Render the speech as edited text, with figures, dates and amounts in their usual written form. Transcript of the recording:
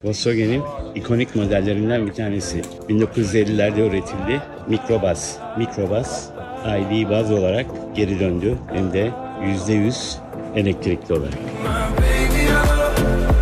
Volkswagen'in ikonik modellerinden bir tanesi. 1950'lerde üretildi. Microbus. Microbus ID baz olarak geri döndü. Hem de %100 elektrikli olarak.